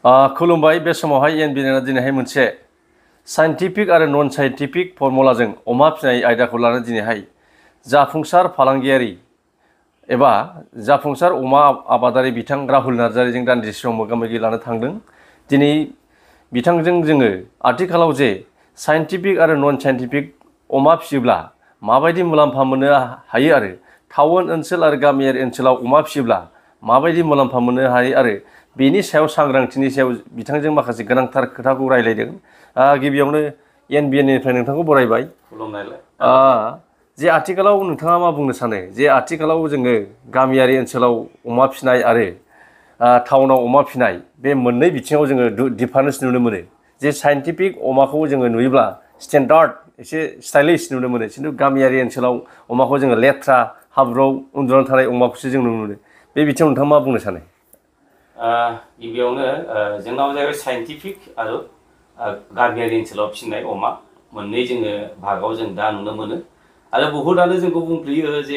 खुलुमबाय बे समावहाय NBNN दिनैहाय मोनसे साइन्टिफिक आरो नन साइन्टिफिक फर्मुलाजों अमा फिनाय आयदाखौ लानानै दिनैहाय जाफुंसार फालांगियारि एबा जाफुंसार अमा आबादारि बिथां राहुल नार्जारिजों दान्दिसे सम मोगा-मोगि लानो थांदों। दिनै बिथांजों जोङो आथिखालाव जे साइन्टिफिक आरो नन साइन्टिफिक अमा फियोब्ला माबायदि मुलाम्फा मोननो हायो आरो टाउन ओनसोल आरो गामियारि ओनसोलाव अमा फियोब्ला माबायदि मुलाम्फा मोननो हायो आरो बेनि सायाव सांग्रांथिनि सायाव बिथांजों माखासे गोनांथार खोथाखौ रायलायदों। गिबियावनो NBNनिफ्राय नोंथांखौ बरायबाय। खुलुमनायलाय। जे आथिखालाव नोंथाङा मा बुंनो सानो जे आथिखालाव जोङो गामियारि ओनसोलाव अमा फिनाय आरो टाउनाव अमा फिनाय बे मोननै बिथिङाव जोङो डिफारेन्स नुनो मोनो। जे साइन्टिफिक अमाखौ जोङो नुयोब्ला स्टेन्डार्ड एसे स्टाइलिश नुनो मोनो, खिन्थु गामियारि ओनसोलाव अमाखौ जोङो लेथ्रा हाब्रुआव उन्दुनानै थानाय अमाखौसो जों नुनो मोनो। बे बिथिङाव नोंथाङा मा बुंनो सानो? गिबियावनो जोंनाव जाहैबाय साइन्टिफिक आरो गामियारि ओनसोलाव फिसिनाय अमा मोननै जोङो भागाव जों दा नुनो मोनो। आरो बहुतानो जोंखौ बुंफ्लेयो जे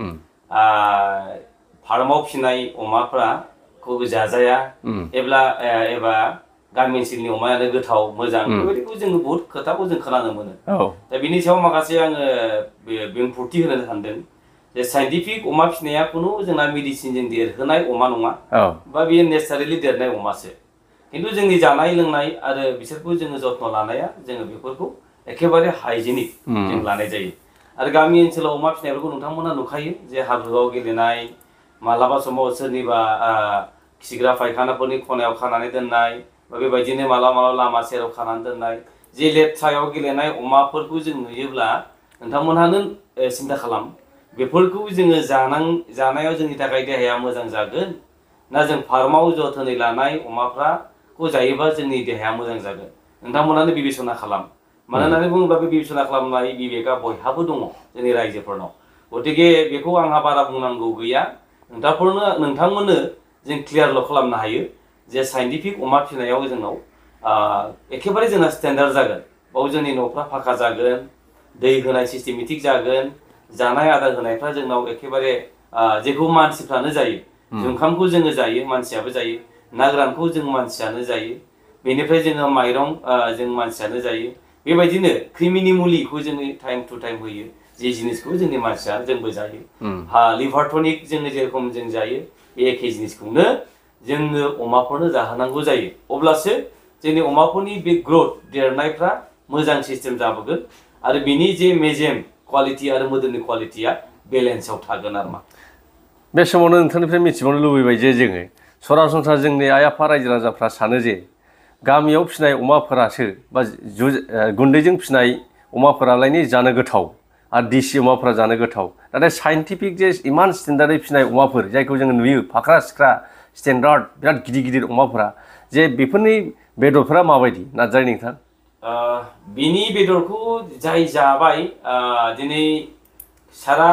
फार्माव फिसिनाय अमाफोरखौ जाजाया एबा गामि ओनसोलनि अमायानो गोथाव मोजां बेबायदिखौ जोङो बहुत खोथाखौ जों खोनानो मोनो। दा बिनि सायाव माखासे आङो बुंफोरथि होनो सानदों जे साइन्टिफिक अमा फिसिनाया खुनु जोंना मेडिसिनजों देरहोनाय अमा नङा बा बेयो नेचारेलि देरनाय अमासो। खिन्थु जोंनि जानाय लोंनाय आरो बिसोरखौ जोङो जत्न लानाया जोङो बेफोरखौ एखेबारे हाइजेनिक जों लानाय जायो। आरो गामि ओनसोलाव अमा फिसिनायफोरखौ नोंथांमोना नुखायो जे हाब्रुआव गेलेनाय, मालाबा समाव सोरनिबा खिग्रा फायखानाफोरनि खनायाव खानानै दोननाय बा बेबायदिनो मालाबा लामा सेराव खानानै दोननाय जे लेथ्रायाव गेलेनाय अमाफोरखौ जों नुयोब्ला नोंथांमोनहानो सिन्था खालाम बेफोरखौ जोङो जानायाव जोंनि थाखाय देहाया मोजां जागोन ना जों फार्माव जोथोनै लानाय अमाफोरखौ जायोबा जोंनि देहाया मोजां जागोन। नोंथांमोनानो बिबेचना खालाम। मानो होननानै बुङोब्ला बे बिबेचना खालामनाय बिबेकआ बयहाबो दङ जोंनि रायजोफोरनाव। गतिके बेखौ आंहा बारा बुंनांगौ गैया। नोंथांमोननो जों क्लियारल' खालामनो हायो जे साइन्टिफिक अमा फिसिनायाव जोंनाव एखेबारे जोंना स्टेन्डार्ड जागोन। बाव जोंनि न'फ्रा फाखा जागोन, दै होनाय सिस्टेमेटिक जागोन, जानाय आदार होनायफ्रा जोंनाव एखेबारे जेखौ मानसिफ्रानो जायो। जुखामखौ जोङो जायो, मानसियाबो जायो। ना गोरानखौ जों मानसियानो जायो। बेनिफ्राय जोङो माइरं जों मानसियानो जायो। बेबायदिनो क्रिमिनि मुलिखौ जोङो टाइम टु टाइम होयो। जे जिनिसखौ जोंनि मानसिया जोंबो जायो। लिभार टनिक जोङो जेरेखम जों जायो बे एखे जिनिसखौनो जोङो अमाफोरनो जाहोनांगौ जायो। अब्लासो जोंनि अमाफोरनि बे ग्रथ देरनायफ्रा मोजां सिस्टेम जाबोगोन आरो बिनि जे मेजेम क्वालिटि आरो मोदोमनि क्वालिटिया बेलेन्सआव थागोन आरो मा। बे समावनो नोंथांनिफ्राय मिथिबावनो लुबैबाय जे जोङो सरासनस्रा जोंनि आइ आफा रायजो राजाफ्रा सानो जे गामियाव फिसिनाय अमाफोरासो बा गुन्दैजों फिसिनाय अमाफोरालायनो जानो गोथाव आरो देसि अमाफोरा जानो गोथाव। नाथाय साइन्टिफिक जे इमान स्टेन्डार्डै फिसिनाय अमाफोर जायखौ जोङो नुयो फाख्रा सिख्रा स्टेन्डार्ड बिराद गिदिर गिदिर अमाफोरा, जे बेफोरनि बेदरफोरा माबायदि नार्जारि नोंथां? बिनि बेदरखौ जाय जाबाय दिनै सारा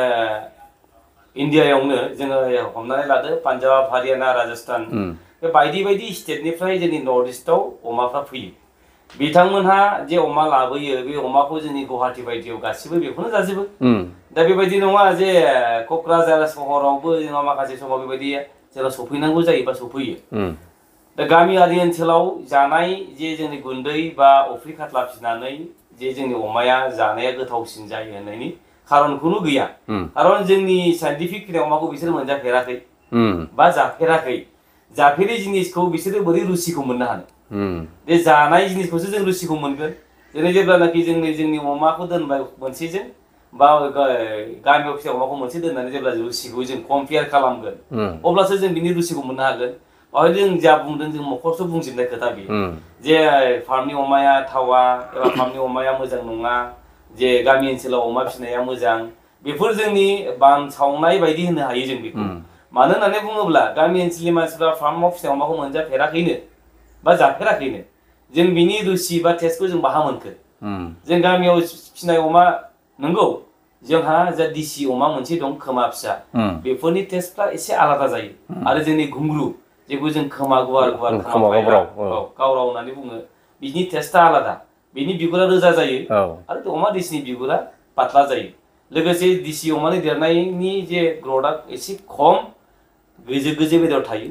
इन्डियायावनो जोङो हमनानै लादो पान्जाब, हारियाना, राजस्थान बे बायदि बायदि स्टेटनिफ्राय जोंनि नर्थ इस्टआव अमाफ्रा फैयो। बिथांमोनहा जे अमा लाबोयो बे अमाखौ जोंनि गुवाहाटि बायदियाव गासिबो बेखौनो जाजोबो। दा बेबायदि नङा जे क'क्राझार सहरावबो जोंहा माखासे समाव बेबायदि जेराव सफैनांगौ जायो बा सफैयो। दा गामियारि ओनसोलाव जानाय जे जोंनि गुन्दै बा अफ्रि खाथ्ला फिसिनानै जे जोंनि अमाया जानाया गोथावसिन जायो होननायनि खारनखौनो गैया। खारन जोंनि साइन्टिफिक फिनाय अमाखौ बिसोर मोनजाफेराखै बा जाफेराखै। जाफेरि जिनिसखौ बिसोरो बोरै रुसिखौ मोननो हानो? बे जानाय जिनिसखौसो जों रुसिखौ मोनगोन। जेरै जेब्लानाखि जोंनि अमाखौ दोनबाय मोनसेजों बा गामियाव फिसिनाय अमाखौ मोनसे दोननानै जेब्ला रुसिखौ जों कम्पेयार खालामगोन अब्लासो जों बिनि रुसिखौ मोननो हागोन। बेवहाय जों जा बुंदों जों मखरसो बुंजोबनाय खोथा बेयो जे फार्मनि अमाया थावा एबा फार्मनि अमाया मोजां नङा, जे गामि ओनसोलाव अमा फिसिनाया मोजां, बेफोर जोंनि बानसावनाय बायदि होनो हायो जों बेखौ। मानो होननानै बुङोब्ला गामि ओनसोलनि मानसिफ्रा फार्माव फिसिनाय अमाखौ मोनजाफेराखैनो बा जाफेराखैनो। जों बिनि रुसि बा टेस्टखौ जों बाहा मोनखो? जों गामियाव फिसिनाय अमा नंगौ जोंहा जा दिसि अमा मोनसे दं खोमा फिसा, बेफोरनि टेस्टफ्रा एसे आलादा जायो। आरो जोंनि घुंग्रु जेखौ जों खोमा गुवार गुवार खोमा गावराव होननानै बुङो, बिनि टेस्टआ आलादा। बिनि बिगुरा रोजा जायो आरो अमा दिसिनि बिगुरा पातला जायो। लोगोसे दिसि अमानि देरनायनि जे ग्रथआ एसे खम, गोजो गोजो बेदर थायो।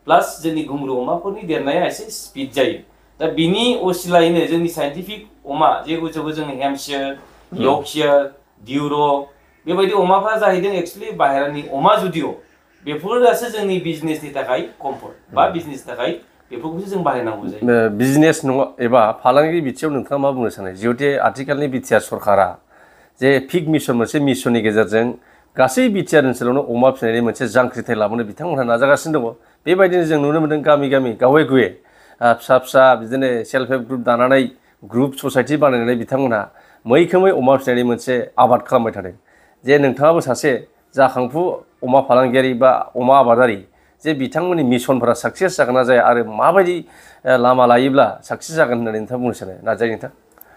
प्लास जोंनि गुंग्रु अमाफोरनि देरनाया एसे स्पिड जायो दा बिनि असिलायैनो जोंनि साइन्टिफिक अमा जेखौ जों हेम्पशायर यर्कशायर डिउरक बेबायदि अमाफ्रा जाहैदों एक्चुअली बाहेरानि अमा जुदिअ बेफोरासो जोंनि बिजनेसनि थाखाय कम्फर्ट बा बिजनेसनि थाखाय बेफोरखौसो जों बाहायनांगौ जायो बिजनेस नङा एबा फालांगि बिथिङाव नोंथाङा मा बुंनो सानो जिहेतु आथिखालनि बिटिआर सरकारा जे पिग मिशन मोनसे मिशननि गेजेरजों गासै बिटिआर ओनसोलावनो अमा फिसिनायनि मोनसे जांख्रिथाय लाबोनो बिथांमोनहा नाजागासिनो दङ बेबायदिनो जों नुनो मोन्दों गामि गामि गावे गुवे फिसा फिसा बिदिनो सेल्फ हेल्प ग्रुप दानानै ग्रुप ससाइटि बानायनानै बिथांमोनहा मैखोमै अमा फिसिनायनि मोनसे आबाद खालामबाय थादों जे नोंथाङाबो सासे जाखांफु अमा फालांगियारि बा अमा आबादारि जे बिथांमोननि मिशनफोरा साक्सेस जागोन ना जाया आरो माबायदि लामा लायोब्ला साक्सेस जागोन होननानै नोंथाङा बुंनो सानो नाजायो नोंथां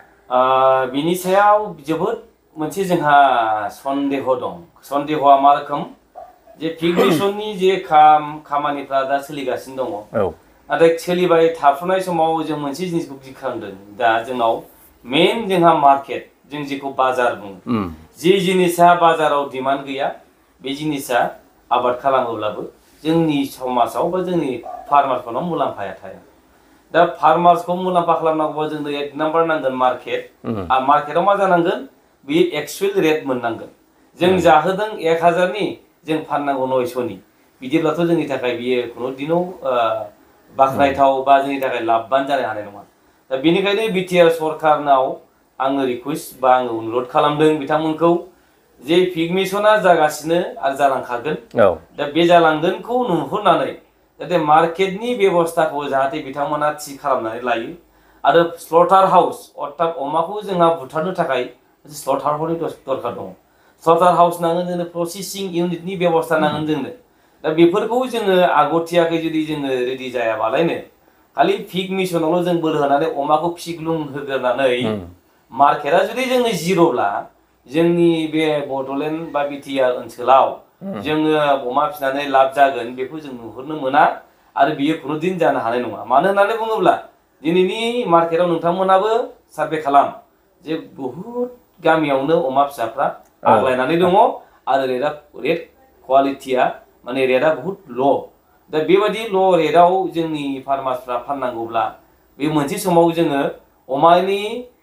बिनि सायाव जोबोद मोनसे जोंहा सन्देह दं सन्देहआ मा रोखोम जे पिग मिशननि जे खामानिफ्रा दा सोलिगासिनो दङ नाथाय सोलिबाय थाफुनाय समाव जों मोनसे जिनिसखौ गिखांदों दा जोंनाव मेन जोंहा मार्केट जों जेखौ बाजार बुङो जे जिनिसा बाजाराव डिमान्ड गैया बे जिनिसा आबाद खालामोब्लाबो जोंनि समाजाव बा जोंनि फार्मारफोरनाव मुलाम्फाया थाया दा फार्मार्सखौ मुलाम्फा खालामनांगौबा जोंनो 1 नाम्बार नांगोन मार्केट मार्केटआव मा जानांगोन बे एक्सुएल रेट मोननांगोन जों जाहोदों 1000नि जों फाननांगौ 900नि बिदिब्लाथ' जोंनि थाखाय बियो खुनु दिनाव बाखनायथाव बा जोंनि थाखाय लाबबान जानो हानाय नङा दा बेनिखायनो बिटिआर सरकारनाव आङो रिकुवेस्ट बा आङो अनुरद खालामदों बिथांमोनखौ जे पिग मिशना जागासिनो आरो जालांखागोन दा बे जालांगोनखौ नुहुरनानै जाहाथे मार्केटनि बेबस्थाखौ जाहाथे बिथांमोना थि खालामनानै लायो आरो स्लटार हाउस अर्थात अमाखौ जोंहा बुथारनो थाखाय स्लटार हाउसनि दरकार दङ स्लटार हाउस नांगोन जोंनो प्रसेसिं इउनिटनि बेबस्था नांगोन जोंनो दा बेफोरखौ जोङो आगथियाखै जुदि जोङो रेडि जायाबालायनो खालि पिग मिशनावल' जों बोलो होनानै अमाखौ फिग्लुं होग्रोनानै मार्केटआ जुदि जोङो जिर'ब्ला जोंनि बे बड'लेण्ड बा बिटिआर ओनसोलाव जोङो अमा फिसिनानै लाब जागोन बेखौ जों नुहुरनो मोना आरो बियो खुनु दिन जानो हानाय नङा मानो होननानै बुङोब्ला दिनैनि मार्केटआव नोंथांमोनाबो सार्भे खालाम जे बहुद गामियावनो अमा फिसाफ्रा आग्लायनानै दङ आरो रेट क्वालिटिया माने रेटआ बहुत ल' दा बेबायदि ल' रेटआव जोंनि फार्मार्सफ्रा फाननांगौब्ला बे मोनसे समाव जोङो अमानि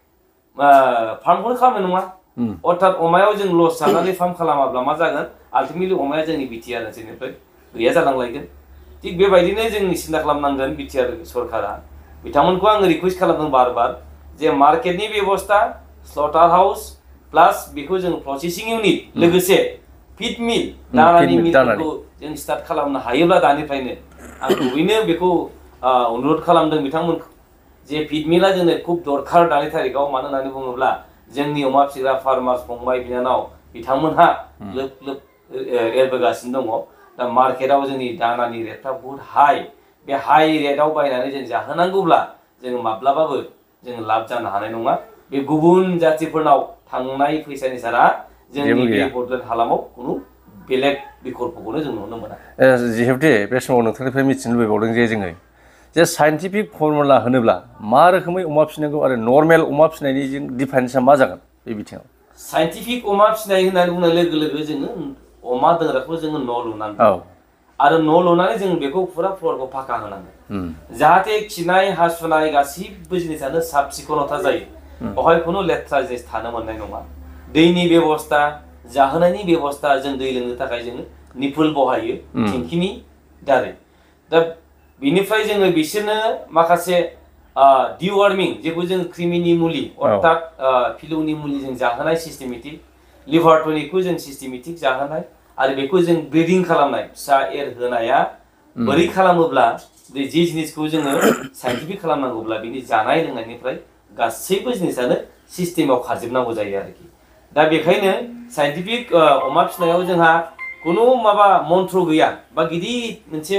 फार्मखौनो खालामनाय नङा अर्थात अमायाव जों लस जानानै फार्म खालामाब्ला मा जागोन आल्टिमेटलि अमाया जोंनि बिटिआर ओनसोलनिफ्राय गैया जालांलायगोन थिग बेबायदिनो जों सिन्था खालामनांगोन बिटिआर सरकारा बिथांमोनखौ आङो रिकुवेस्ट खालामदों बार बार जे मार्केटनि बेबस्था स्लटार हाउस प्लास बेखौ जों प्रसेसिं इउनिट लोगोसे फिड मिल दानानि मिलफोरखौ जों स्टार्ट खालामनो हायोब्ला दानिफ्रायनो आं बयनो बेखौ अनुरद खालामदों बिथांमोनखौ जे फिड मिला जोंनो खुब दरखार दानि थारिखआव मानो होननानै बुङोब्ला जोंनि अमा फिसिग्रा फार्मार्स फंबाय बिनानाव बिथांमोनहा लोब लोब एरबोगासिनो दङ दा मार्केटआव जोंनि दानानि रेटफ्रा बहुत हाई बे हाई रेटआव बायनानै जों जाहोनांगौब्ला जोङो माब्लाबाबो जों लाब जानो हानाय नङा बे गुबुन जाथिफोरनाव थांनाय फैसानि सारा जोंनि बे बड'लेण्ड हालामाव खुनु बेलेग बिकल्पखौनो जों नुनो मोना जिहेतु बे समाव नोंथांनिफ्राय मिथिनो लुबैबावदों जे जोङो जे साइन्टिफिक फर्मुला होनोब्ला मा रोखोमै अमा फिसिनांगौ आरो नर्मेल अमा फिसिनायनि जों डिफारेन्सआ मा जागोन बे बिथिङाव साइन्टिफिक अमा फिसिनाय होननानै बुंनाय लोगो लोगो जोङो अमा दोनग्राखौ जोङो न' लुनांगौ आरो न' लुनानै जों बेखौ फुरा फ्लरखौ फाका होनांगोन जाहाथे खिनाय हासुनाय गासिबो जिनिसानो साब सिखनता जायो बेवहाय खुनु लेथ्रा जिनिस थानो मोननाय नङा दैनि बेबस्था जाहोनायनि बेबस्था जों दै लोंनो थाखाय जोङो निपुल बहायो थिंखिनि दारै दा बिनिफ्राय जोङो बिसोरनो माखासे डिवार्मिं जेखौ जों क्रिमिनि मुलि अर्थात फिलौनि मुलि जों जाहोनाय सिस्टेमेटिक लिभार टनिकखौ जों सिस्टेमेटिक जाहोनाय आरो बेखौ जों ब्रिदिं खालामनाय फिसा एरहोनाया बोरै खालामोब्ला जे जिनिसखौ जोङो साइन्टिफिक खालामनांगौब्ला बिनि जानाय लोंनायनिफ्राय गासैबो जिनिसानो सिस्टेमाव खारजोबनांगौ जायो आरोखि दा बेखायनो साइन्टिफिक अमा फिसिनायाव जोंहा खुनु माबा मन्त्र गैया बा गिदिर मोनसे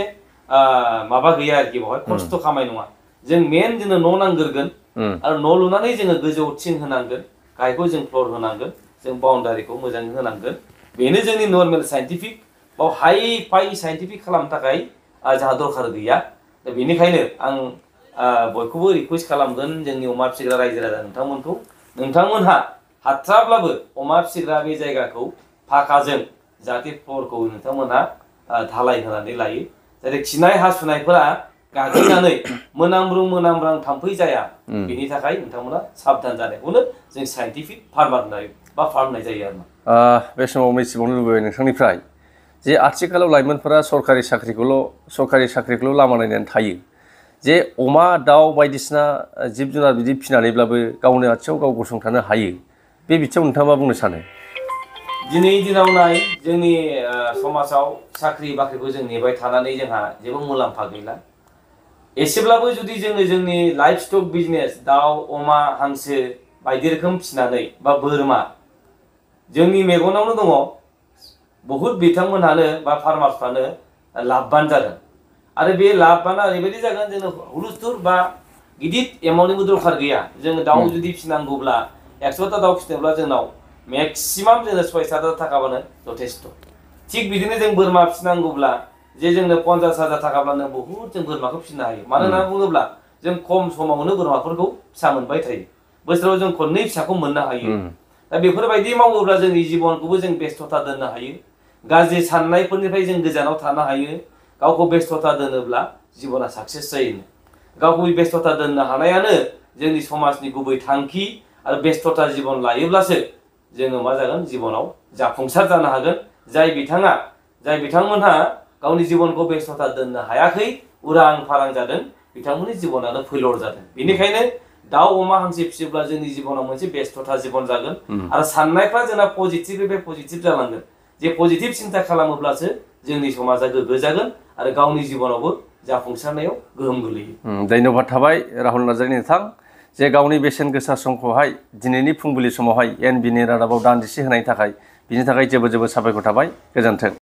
माबा गैया आरोखि बेवहाय खस्थ' खामाय नङा जों मेन जोंनो न' नांग्रोगोन आरो न' लुनानै जोङो गोजौ थिं होनांगोन गाहायखौ जों फ्लर होनांगोन जों बाउन्डारिखौ मोजाङै होनांगोन बेनो जोंनि नर्मेल साइन्टिफिक बाव हाइ फाइ साइन्टिफिक खालामनो थाखाय जोंहा दरखार गैया दा बेनिखायनो आं बयखौबो रिकुवेस्ट खालामगोन जोंनि अमा फिसिग्रा रायजो राजा नोंथांमोनहा हाथ्राब्लाबो अमा फिसिग्रा बे जायगाखौ फाखाजों जाहाथे फ्लरखौ नोंथांमोनहा धालाय होनानै लायो जेरै खिनाय हासुनायफोरा गाग्लिनानै मोनामब्रुं थाम्फै जाया बेनि थाखाय नोंथांमोना साबधान जानायखौनो जों साइन्टिफिक फार्मार होननाय बा फार्म होननाय जायो आरो बे समाव मिथिबावनो लुबैबाय नोंथांनिफ्राय जे आथिखालाव लाइमोनफोरा सरकारि साख्रिखौल' लामा नायनानै थायो जे अमा दाउ बायदिसिना जिब जुनार बिदि फिनानैब्लाबो गावनि आथिङाव गाव गसंथानो हायो बे बिथिङाव नोंथाङा मा बुंनो सानो? दिनैनि दिनाव नाय जोंनि समाजाव साख्रि बाख्रिखौ जों नेबाय थानानै जोंहा जेबो मुलाम्फा गैला एसेब्लाबो जुदि जोङो जोंनि लाइफ स्टक बिजनेस दाउ अमा हांसो बायदि रोखोम फिसिनानै बा बोरमा जोंनि मेगनावनो दङ बहुद बिथांमोनहानो बा फार्मार्सफ्रानो लाभबान जादों आरो बे लाभबाना ओरैबायदि जागोन जोंनो हुलुस्थुर बा गिदिर एमाउन्टनिबो दरखार गैया जोङो दाउ जुदि फिसिनांगौब्ला 100टा दाउ फिसिनोब्ला जोंनाव मेक्सिमाम जोंनो 6,000 थाखाबानो जथेस्थ थिग बिदिनो जों बोरमा फिसिनांगौब्ला जे जोंनो 50,000 थाखाब्लानो बहुद जों बोरमाखौ फिसिनो हायो मानो होनना बुङोब्ला जों खम समावनो बोरमाफोरखौ फिसा मोनबाय थायो बोसोराव जों खननै फिसाखौ मोननो हायो दा बेफोरबायदि मावोब्ला जोंनि जिबनखौबो जों बेस्थ'ता दोननो हायो गाज्रि साननायफोरनिफ्राय जों गोजानाव थानो हायो गावखौ बेस्थ'ता दोनोब्ला जिबना साक्सेस जायो गावखौ बेस्थ'ता दोननो हानायानो जोंनि समाजनि गुबै थांखि आरो बेस्थ'ता जिबन लायोब्लासो जोङो मा जागोन जिबनाव जाफुंसार जानो हागोन जाय बिथांमोनहा गावनि जिबनखौ बेस्थ'ता दोननो हायाखै उरां फारां जादों बिथांमोननि जिबनानो फैलर जादों बेनिखायनो दाउ अमा हांसो फिसियोब्ला जोंनि जिबनाव मोनसे बेस्थ'ता जिबन जागोन आरो साननायफ्रा जोंना पजिटिभनिफ्राय पजिटिभ जालांगोन जे पजिटिभ सिन्था खालामोब्लासो जोंनि समाजा गोग्गो जागोन आरो गावनि जिबनावबो जाफुंसारनायाव गोहोम गोलैयो। धन्यबाद थाबाय राहुल नार्जारि नोंथां जे गावनि बेसेन गोसा समखौहाय दिनैनि फुंबिलि समावहाय NBN रादाबाव दान्दिसे होनायनि थाखाय बिनि थाखाय जोबोद साबायखर थाबाय गोजोन्थों।